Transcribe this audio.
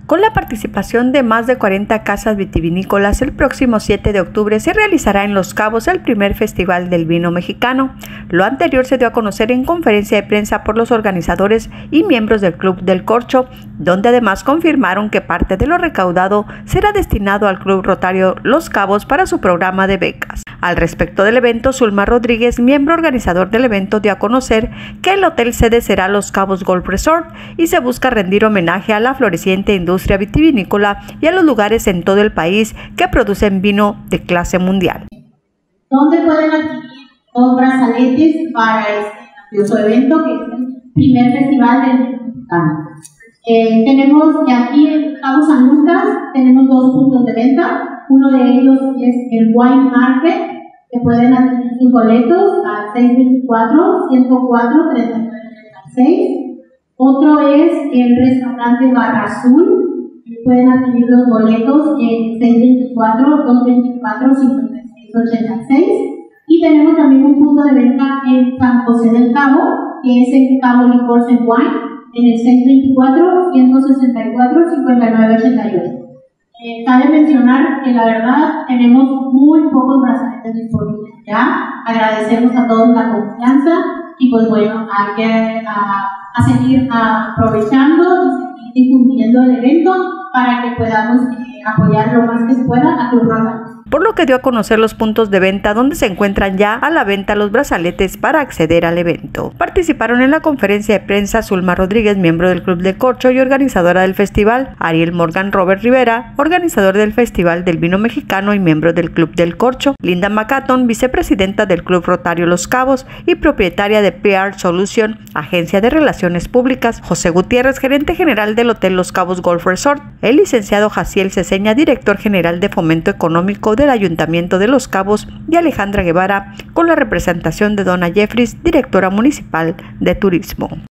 Con la participación de más de 40 casas vitivinícolas, el próximo 7 de octubre se realizará en Los Cabos el primer Festival del Vino Mexicano. Lo anterior se dio a conocer en conferencia de prensa por los organizadores y miembros del Club del Corcho, donde además confirmaron que parte de lo recaudado será destinado al Club Rotario Los Cabos para su programa de becas. Al respecto del evento, Zulma Rodríguez, miembro organizador del evento, dio a conocer que el hotel sede será Los Cabos Golf Resort y se busca rendir homenaje a la floreciente industria vitivinícola y a los lugares en todo el país que producen vino de clase mundial. ¿Dónde pueden adquirir los brazaletes para este grandioso evento que es el primer festival del vino mexicano? Tenemos aquí en Cabo San Lucas, tenemos 2 puntos de venta. Uno de ellos es el Wine Market, que pueden adquirir sus boletos al 624-104-3936. Otro es el restaurante Barra Azul, que pueden adquirir los boletos en 624-224-5686. Y tenemos también un punto de venta en San José del Cabo, que es el Cabo Licors and Wine, en el 624-164-5988. Cabe mencionar que la verdad tenemos muy pocos brazaletes disponibles ya. Agradecemos a todos la confianza y pues bueno, hay que seguir aprovechando y seguir difundiendo el evento para que podamos apoyar lo más que se pueda a Club Rotario. Por lo que dio a conocer los puntos de venta donde se encuentran ya a la venta los brazaletes para acceder al evento. Participaron en la conferencia de prensa Zulma Rodríguez, miembro del Club de Corcho y organizadora del festival, Ariel Morgan Robert Rivera, organizador del Festival del Vino Mexicano y miembro del Club del Corcho, Linda Macaton, vicepresidenta del Club Rotario Los Cabos y propietaria de PR Solution, agencia de relaciones públicas, José Gutiérrez, gerente general del Hotel Los Cabos Golf Resort, el licenciado Jaciel Ceseña, director general de Fomento Económico del Ayuntamiento de Los Cabos, y Alejandra Guevara, con la representación de Donna Jeffries, directora municipal de Turismo.